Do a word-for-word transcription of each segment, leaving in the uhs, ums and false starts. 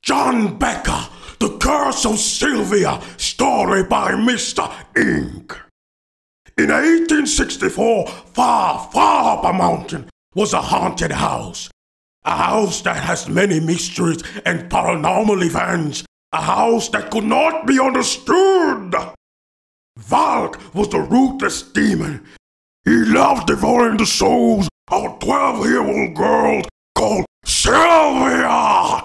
John Becker, The Curse of Sylvia, story by Mister Ink. In eighteen sixty-four, far, far up a mountain, was a haunted house. A house that has many mysteries and paranormal events. A house that could not be understood. Valk was the ruthless demon. He loved devouring the souls of a twelve-year-old girl called Sylvia.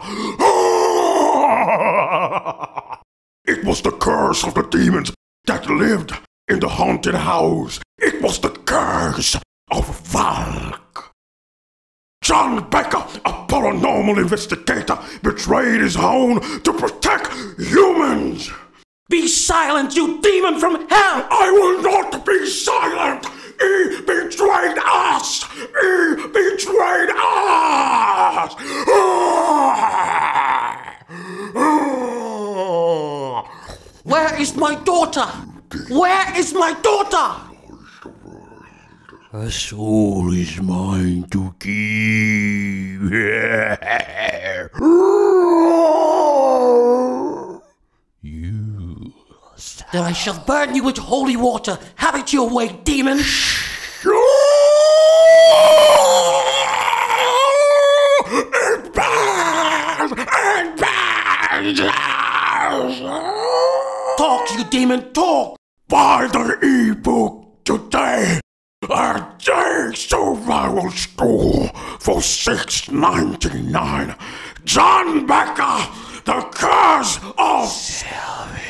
It was the curse of the demons that lived in the haunted house. It was the curse of Valk. John Becker, a paranormal investigator, betrayed his own to protect humans. Be silent, you demon from hell! I will not be silent! He betrayed us! He betrayed us! Where is my daughter? Where is my daughter? Her soul is mine to keep. You. Then I shall burn you with holy water. Have it your way, demon. It burns! It burns! Talk, you demon, talk! Buy the e-book today at Jsovirall store for six ninety-nine. John Becker, The Curse of Sylvia.